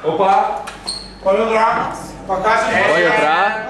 Opa! Pode entrar. Pra caixa de Pode entrar.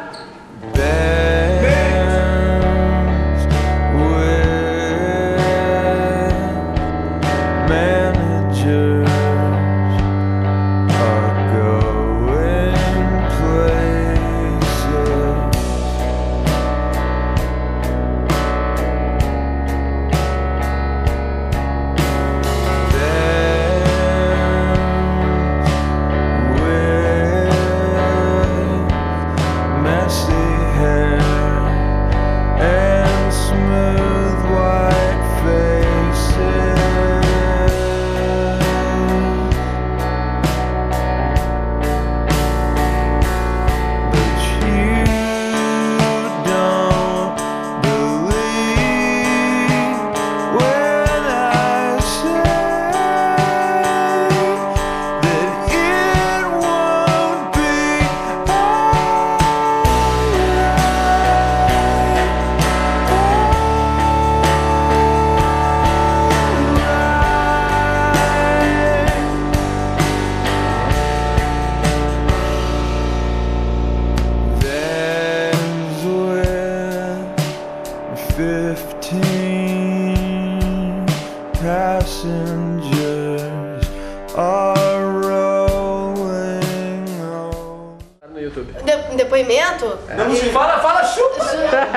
Passengers are rolling on. No YouTube. Depoimento? Fala, chupa!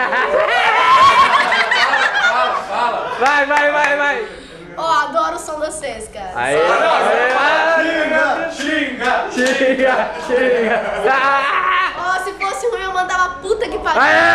Vai. Ó, adoro o som de vocês, cara. Aí. Xinga! Xinga. Ó, se fosse ruim eu mandava puta que pariu. Aê!